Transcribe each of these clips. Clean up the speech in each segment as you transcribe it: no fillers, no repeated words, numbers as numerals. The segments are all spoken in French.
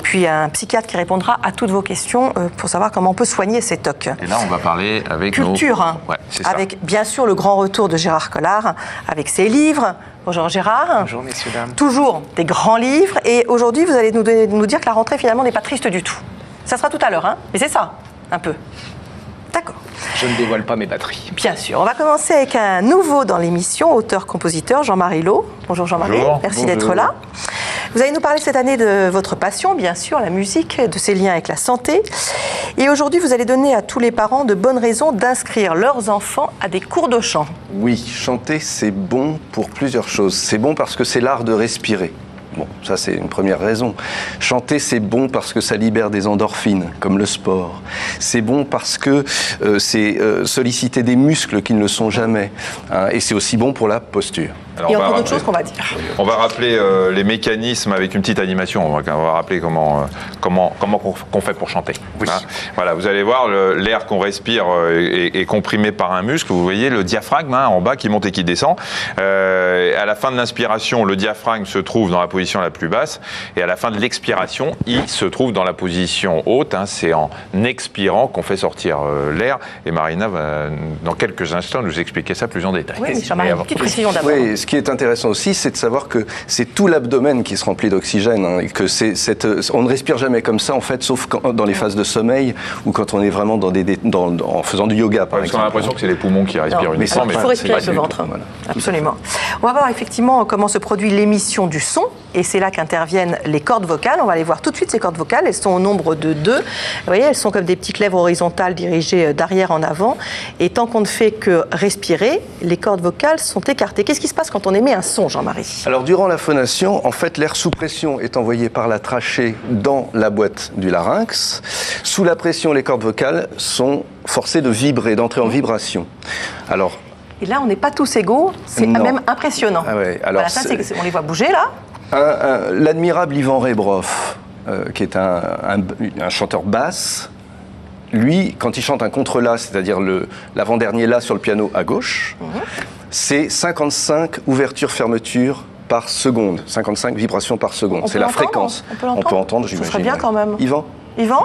puis un psychiatre qui répondra à toutes vos questions pour savoir comment on peut soigner ces TOC. Et là, on va parler avec culture, hein, ouais, c'est ça. Avec bien sûr le grand retour de Gérard Collard, avec ses livres. Bonjour Gérard. Bonjour messieurs, dames. Toujours des grands livres. Et aujourd'hui, vous allez nous dire que la rentrée finalement n'est pas triste du tout. Ça sera tout à l'heure, hein, mais c'est ça, un peu. D'accord. Je ne dévoile pas mes batteries. Bien sûr. On va commencer avec un nouveau dans l'émission, auteur-compositeur, Jean-Marie Lot. Bonjour Jean-Marie, merci d'être là. Vous allez nous parler cette année de votre passion, bien sûr, la musique, de ses liens avec la santé. Et aujourd'hui, vous allez donner à tous les parents de bonnes raisons d'inscrire leurs enfants à des cours de chant. Oui, chanter, c'est bon pour plusieurs choses. C'est bon parce que c'est l'art de respirer. Bon, ça c'est une première raison. Chanter, c'est bon parce que ça libère des endorphines, comme le sport. C'est bon parce que c'est solliciter des muscles qui ne le sont jamais. Hein, et c'est aussi bon pour la posture. Alors, et encore d'autres choses qu'on va dire. On va rappeler les mécanismes avec une petite animation. On va rappeler comment qu'on fait pour chanter. Oui. Hein, voilà, vous allez voir, l'air qu'on respire est comprimé par un muscle. Vous voyez le diaphragme en bas qui monte et qui descend. À la fin de l'inspiration, le diaphragme se trouve dans la position la plus basse. Et à la fin de l'expiration, il se trouve dans la position haute. Hein, c'est en expirant qu'on fait sortir l'air. Et Marina va, dans quelques instants, nous expliquer ça plus en détail. Oui, Jean-Marie, une petite précision d'abord. Oui, ce qui est intéressant aussi, c'est de savoir que c'est tout l'abdomen qui se remplit d'oxygène, hein, et que on ne respire jamais comme ça, en fait, sauf dans les phases de sommeil ou quand on est vraiment en faisant du yoga, par exemple. On a l'impression que c'est les poumons qui respirent uniquement. Il faut respirer avec le ventre. Voilà. Absolument. On va voir effectivement comment se produit l'émission du son, et c'est là qu'interviennent les cordes vocales. On va aller voir tout de suite ces cordes vocales. Elles sont au nombre de 2. Vous voyez, elles sont comme des petites lèvres horizontales dirigées d'arrière en avant. Et tant qu'on ne fait que respirer, les cordes vocales sont écartées. Qu'est-ce qui se passe quand on émet un son, Jean-Marie? Alors, durant la phonation, en fait, l'air sous pression est envoyé par la trachée dans la boîte du larynx. Sous la pression, les cordes vocales sont forcées de vibrer, d'entrer en vibration. Alors, et là, on n'est pas tous égaux. C'est même impressionnant. Ah ouais, alors voilà, ça, on les voit bouger, là. L'admirable Ivan Rebroff, qui est un chanteur basse, lui, quand il chante un contre-la, c'est-à-dire l'avant-dernier la sur le piano à gauche, c'est 55 ouvertures-fermetures par seconde, 55 vibrations par seconde. C'est la fréquence. On peut entendre, j'imagine. Ce serait bien quand même. Yvan? Yvan?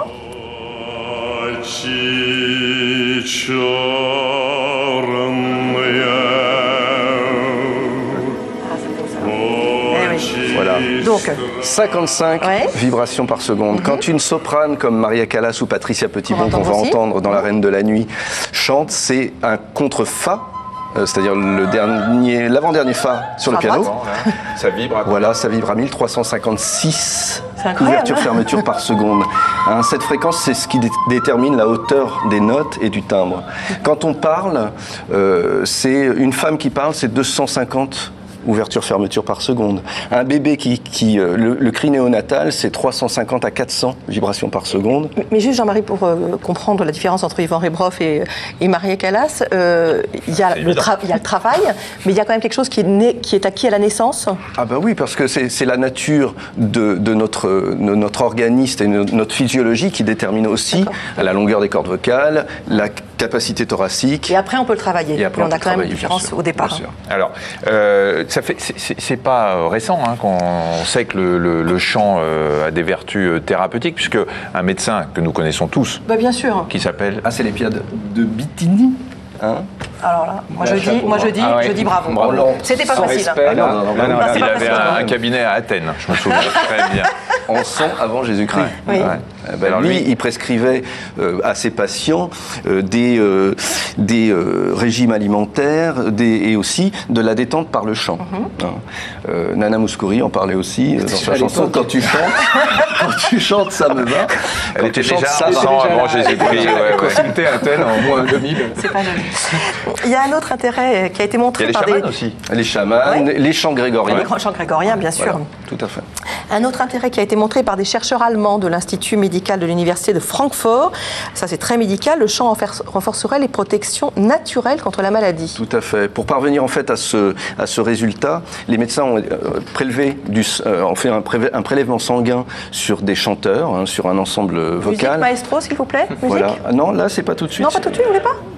Voilà. Donc, 55 vibrations par seconde. Quand une soprane comme Maria Callas ou Patricia Petitbon, qu'on va entendre dans La Reine de la Nuit, chante, c'est un contre-fa, c'est-à-dire l'avant-dernier fa sur le piano. Ça vibre. Voilà, ça vibre à 1356 ouvertures-fermetures par seconde. Hein, cette fréquence, c'est ce qui détermine la hauteur des notes et du timbre. Quand on parle, c'est une femme qui parle, c'est 250 ouverture-fermeture par seconde. Un bébé le cri néonatal, c'est 350 à 400 vibrations par seconde. Mais juste, Jean-Marie, pour comprendre la différence entre Ivan Rebroff et Maria Callas, il y a le travail, mais il y a quand même quelque chose qui est acquis à la naissance. Ah bah oui, parce que c'est la nature de notre organisme et notre physiologie qui détermine aussi la longueur des cordes vocales, la capacité thoracique. Et après, on peut le travailler. Et après, on a quand même une différence au départ. Alors, c'est pas récent qu'on sait que le chant a des vertus thérapeutiques, puisque un médecin que nous connaissons tous, bien sûr, qui s'appelle... Ah, c'est l'Épiade de Bithynie, hein? Alors là, je dis bravo. C'était pas facile. Il avait un cabinet à Athènes, je me souviens très bien. En 100 avant Jésus-Christ. Oui. Alors lui, il prescrivait à ses patients des régimes alimentaires et aussi de la détente par le chant. Nana Mouskouri en parlait aussi dans sa chanson. Quand tu chantes, ça me va. Elle était déjà 100 avant Jésus-Christ. Consulté à Athènes en moins 2000. C'est pas joli. Il y a un autre intérêt qui a été montré par chamans aussi. Les chamans, les chants grégoriens. Les chants grégoriens, bien sûr. Voilà, tout à fait. Un autre intérêt qui a été montré par des chercheurs allemands de l'Institut médical de l'Université de Francfort, ça c'est très médical, le chant renforcerait les protections naturelles contre la maladie. Tout à fait. Pour parvenir en fait à ce résultat, les médecins ont prélevé ont fait un prélèvement sanguin sur des chanteurs, sur un ensemble vocal. Musique maestro, s'il vous plaît. Voilà. Non, là c'est pas tout de suite. Non, pas tout de suite, vous voulez pas?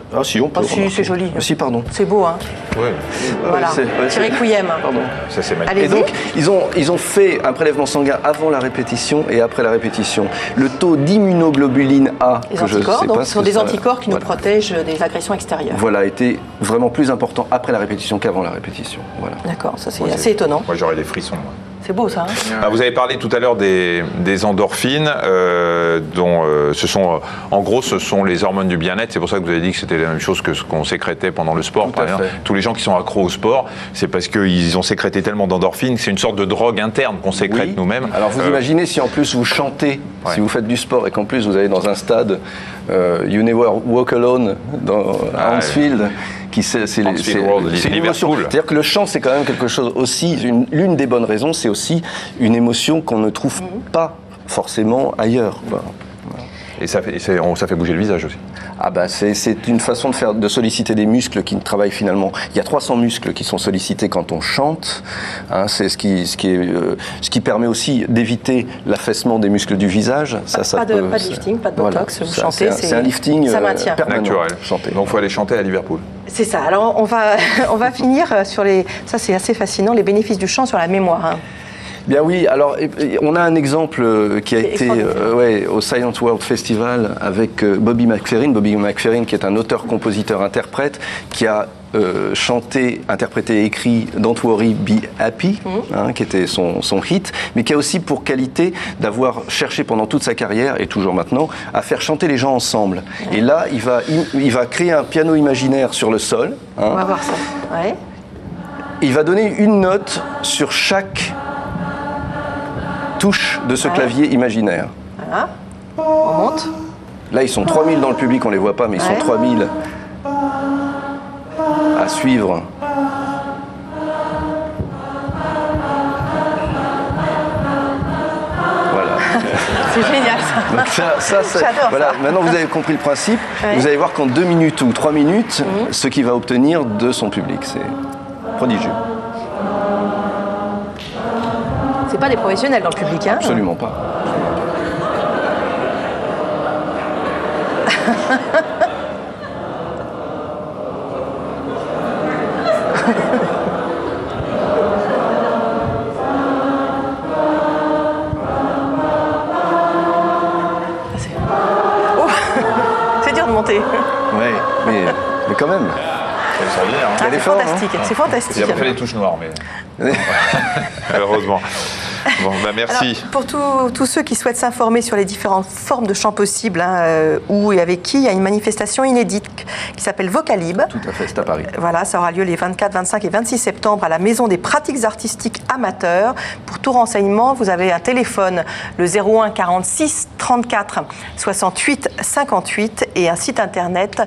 Ah si, on peut. Ah, si, c'est joli. Si, pardon. C'est beau, hein. Ouais. Voilà. Petit requiem. Pardon. Ça, c'est magnifique. Et donc, ils ont fait un prélèvement sanguin avant la répétition et après la répétition. Le taux d'immunoglobuline A, Les que je anticorps, sais donc pas ce sont des anticorps qui nous protègent des agressions extérieures. Voilà, était vraiment plus important après la répétition qu'avant la répétition. Voilà. D'accord, ça c'est assez étonnant. Moi, j'aurais des frissons. Moi. C'est beau ça. Hein. Alors, vous avez parlé tout à l'heure des endorphines, dont en gros, ce sont les hormones du bien-être. C'est pour ça que vous avez dit que c'était la même chose que ce qu'on sécrétait pendant le sport. Par exemple, tous les gens qui sont accros au sport, c'est parce qu'ils ont sécrété tellement d'endorphines. C'est une sorte de drogue interne qu'on sécrète nous-mêmes. Alors vous imaginez si en plus vous chantez, si vous faites du sport et qu'en plus vous allez dans un stade, You Never Walk Alone à Hansfield. C'est une émotion. C'est-à-dire que le chant, c'est quand même quelque chose aussi, l'une des bonnes raisons, c'est aussi une émotion qu'on ne trouve pas forcément ailleurs. Voilà. Et ça fait bouger le visage aussi. Ah bah c'est une façon de solliciter des muscles qui travaillent finalement. Il y a 300 muscles qui sont sollicités quand on chante. Hein, c'est ce qui permet aussi d'éviter l'affaissement des muscles du visage. Pas de lifting, pas de botox. Vous chantez, c'est un lifting permanent. Naturel. Chanter. Donc il faut aller chanter à Liverpool. C'est ça. Alors on va finir sur ça c'est assez fascinant, les bénéfices du chant sur la mémoire. Hein. Bien oui, alors on a un exemple qui a été au Silent World Festival avec Bobby McFerrin. Bobby McFerrin qui est un auteur, compositeur, interprète, qui a interprété et écrit Don't Worry, Be Happy, qui était son hit, mais qui a aussi pour qualité d'avoir cherché pendant toute sa carrière, et toujours maintenant, à faire chanter les gens ensemble. Et là, il va créer un piano imaginaire sur le sol. On va voir ça. Ouais. Il va donner une note sur chaque touche de ce clavier imaginaire. Voilà. On monte. Là, ils sont 3000 dans le public, on les voit pas, mais ils sont 3000 à suivre. Voilà. C'est génial ça. Donc ça voilà. Maintenant, vous avez compris le principe. Vous allez voir qu'en 2 minutes ou 3 minutes, ce qu'il va obtenir de son public, c'est prodigieux. C'est pas des professionnels dans le public, hein? Absolument pas. C'est dur de monter. Oui, mais quand même. C'est fantastique, c'est fantastique. Il a pas fait les touches noires, mais heureusement. Bon, bah merci. Alors, pour tous ceux qui souhaitent s'informer sur les différentes formes de chant possibles, où et avec qui, il y a une manifestation inédite qui s'appelle Vocalib. Tout à fait, c'est à Paris. Voilà, ça aura lieu les 24, 25 et 26 septembre à la Maison des pratiques artistiques amateurs. Pour tout renseignement, vous avez un téléphone, le 01 46 34 68 58 et un site internet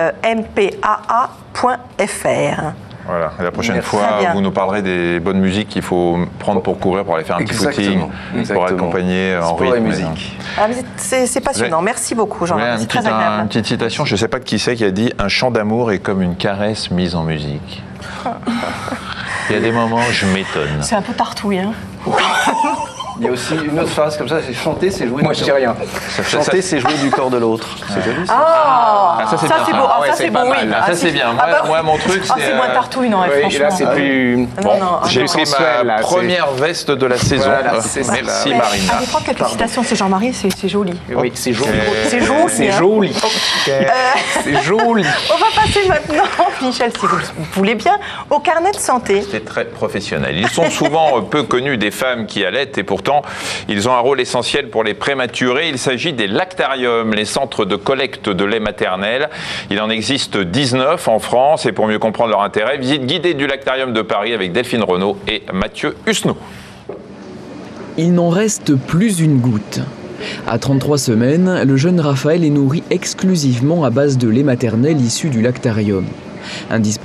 mpaa.fr. Voilà, et la prochaine fois, vous nous parlerez des bonnes musiques qu'il faut prendre pour courir, pour aller faire un petit footing, pour accompagner en rythme. Et musique. C'est passionnant. Merci beaucoup, Jean-Marc. C'est très agréable. Une petite citation, je ne sais pas de qui c'est, qui a dit « Un chant d'amour est comme une caresse mise en musique ». Il y a des moments où je m'étonne. C'est un peu tartouille, hein. Il y a aussi une autre phrase comme ça, c'est chanter, c'est jouer. Moi, je dis rien. Chanter, c'est jouer du corps de l'autre. C'est joli, ça. Ça, c'est beau. Ça, c'est bon, oui. Ça, c'est bien. Moi, mon truc, c'est... c'est moins tartouille, non, franchement. Et là, c'est plus... J'ai pris ma première veste de la saison. Merci, Marina. Allez, prends quelques citations, c'est Jean-Marie, c'est joli. Oui, c'est joli. C'est joli. C'est joli. C'est joli. On va passer maintenant, Michel, si vous voulez bien, au carnet de santé. C'est très professionnel. Ils sont souvent peu connus des femmes qui allaitent et pourtant, ils ont un rôle essentiel pour les prématurés. Il s'agit des lactariums, les centres de collecte de lait maternel. Il en existe 19 en France et pour mieux comprendre leur intérêt, visite guidée du lactarium de Paris avec Delphine Renaud et Mathieu Husneau. Il n'en reste plus une goutte. À 33 semaines, le jeune Raphaël est nourri exclusivement à base de lait maternel issu du lactarium. Un